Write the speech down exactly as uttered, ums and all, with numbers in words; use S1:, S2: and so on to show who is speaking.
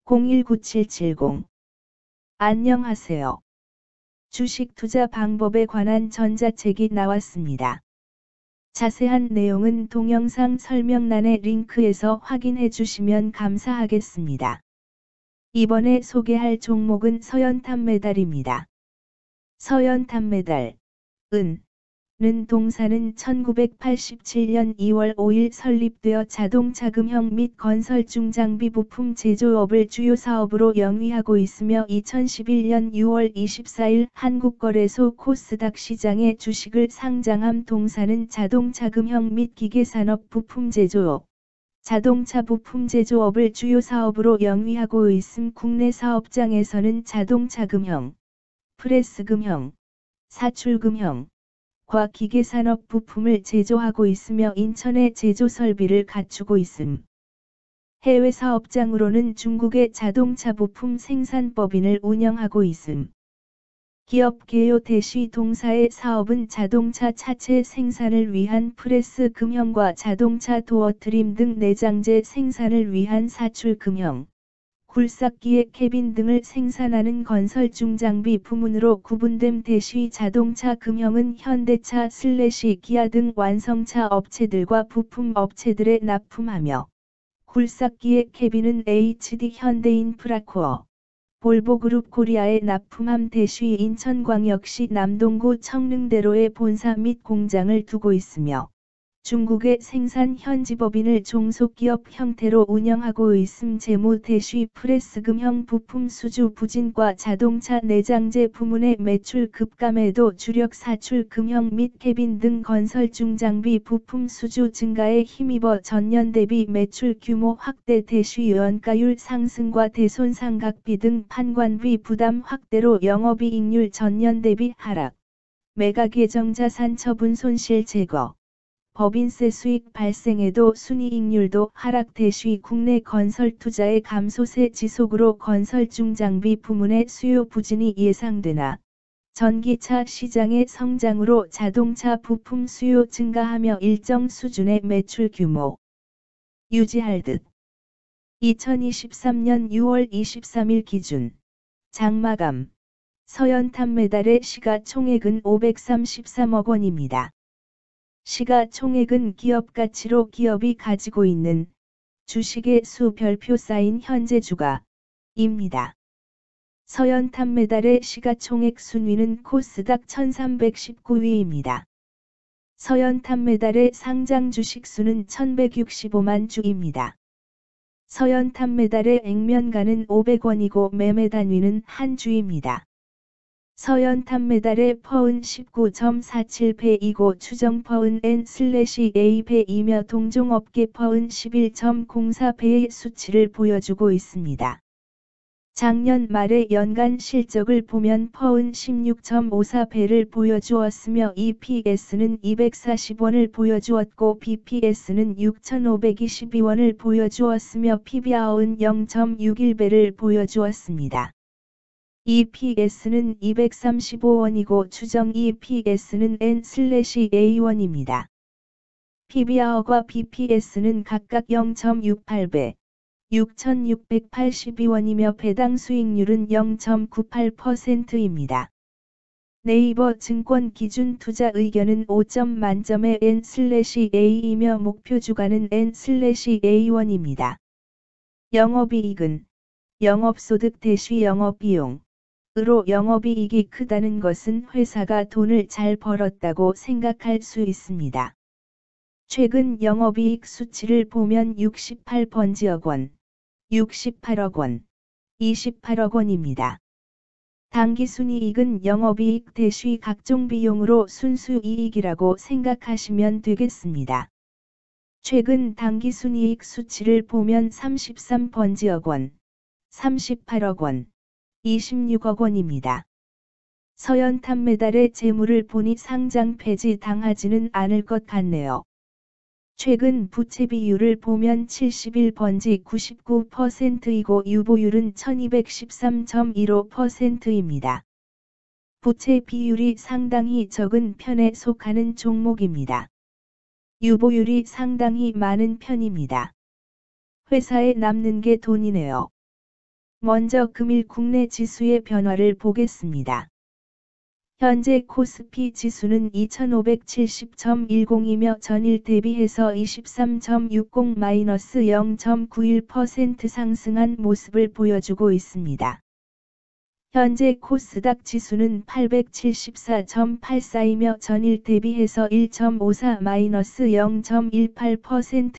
S1: 공일 구칠칠공. 안녕하세요. 주식 투자 방법에 관한 전자책이 나왔습니다. 자세한 내용은 동영상 설명란의 링크에서 확인해 주시면 감사하겠습니다. 이번에 소개할 종목은 서현탄메달입니다. 서현탄메달, 은, 는 동사는 천구백팔십칠년 이월 오일 설립되어 자동차 금형 및 건설 중장비 부품 제조업을 주요 사업으로 영위하고 있으며 이천십일년 유월 이십사일 한국거래소 코스닥 시장에 주식을 상장함. 동사는 자동차 금형 및 기계산업 부품 제조업, 자동차 부품 제조업을 주요 사업으로 영위하고 있음. 국내 사업장에서는 자동차 금형, 프레스 금형, 사출 금형, 과 기계산업 부품을 제조하고 있으며 인천에 제조 설비를 갖추고 있음. 해외 사업장으로는 중국의 자동차 부품 생산법인을 운영하고 있음. 기업 개요 대시 동사의 사업은 자동차 차체 생산을 위한 프레스 금형과 자동차 도어 트림 등 내장재 생산을 위한 사출 금형, 굴삭기의 캐빈 등을 생산하는 건설 중장비 부문으로 구분됨. 대시 자동차 금형은 현대차 슬래시 기아 등 완성차 업체들과 부품 업체들에 납품하며, 굴삭기의 캐빈은 에이치디 현대인프라코어, 볼보그룹 코리아에 납품함. 대시 인천광역시 남동구 청릉대로에 본사 및 공장을 두고 있으며, 중국의 생산 현지법인을 종속기업 형태로 운영하고 있음. 재무 대시 프레스 금형 부품 수주 부진과 자동차 내장재 부문의 매출 급감에도 주력 사출 금형 및 캐빈 등 건설 중장비 부품 수주 증가에 힘입어 전년 대비 매출 규모 확대. 대시 원가율 상승과 대손상각비 등 판관비 부담 확대로 영업이익률 전년 대비 하락, 매각예정자산 처분 손실 제거, 법인세 수익 발생에도 순이익률도 하락. 대시 국내 건설 투자의 감소세 지속으로 건설 중장비 부문의 수요 부진이 예상되나, 전기차 시장의 성장으로 자동차 부품 수요 증가하며 일정 수준의 매출 규모 유지할 듯. 이천이십삼년 유월 이십삼일 기준 장마감 서현탄메달의 시가총액은 오백삼십삼억 원입니다. 시가총액은 기업가치로 기업이 가지고 있는 주식의 수 별표 쌓인 현재 주가입니다. 서현탄메달의 시가총액 순위는 코스닥 천삼백십구위입니다. 서현탄메달의 상장 주식 수는 천백육십오만 주입니다. 서현탄메달의 액면가는 오백 원이고 매매 단위는 한 주입니다. 서현탄메달의 퍼은 십구 점 사칠 배이고 추정 퍼은 엔 에이 배이며 동종업계 퍼은 십일 점 공사 배의 수치를 보여주고 있습니다. 작년 말의 연간 실적을 보면 퍼은 십육 점 오사 배를 보여주었으며 이피에스는 이백사십 원을 보여주었고 비피에스는 육천오백이십이 원을 보여주었으며 피비알은 영 점 육일 배를 보여주었습니다. 이피에스는 이백삼십오 원이고 추정 이피에스는 엔 에이 원입니다. 피비알과 비피에스는 각각 영 점 육팔 배, 육천육백팔십이 원이며 배당 수익률은 영 점 구팔 퍼센트입니다. 네이버 증권 기준 투자 의견은 오 점 만점의 엔 에이이며 목표 주가는 엔 에이 원입니다. 영업이익은 영업소득 대시 영업비용 으로 영업이익이 크다는 것은 회사가 돈을 잘 벌었다고 생각할 수 있습니다. 최근 영업이익 수치를 보면 육십팔 번지억 원, 육십팔억 원, 이십팔억 원입니다. 당기순이익은 영업이익 대시 각종 비용으로 순수이익이라고 생각하시면 되겠습니다. 최근 당기순이익 수치를 보면 삼십삼 번지억 원, 삼십팔억 원, 이십육억 원입니다. 서현탄메달의 재물을 보니 상장 폐지 당하지는 않을 것 같네요. 최근 부채 비율을 보면 칠십일 번지 구십구 퍼센트이고 유보율은 천이백십삼 점 일오 퍼센트입니다. 부채 비율이 상당히 적은 편에 속하는 종목입니다. 유보율이 상당히 많은 편입니다. 회사에 남는 게 돈이네요. 먼저 금일 국내 지수의 변화를 보겠습니다. 현재 코스피 지수는 이천오백칠십 점 일공이며 전일 대비해서 이십삼 점 육공 마이너스 영 점 구일 퍼센트 상승한 모습을 보여주고 있습니다. 현재 코스닥 지수는 팔백칠십사 점 팔사이며 전일 대비해서 일 점 오사 마이너스 영 점 일팔 퍼센트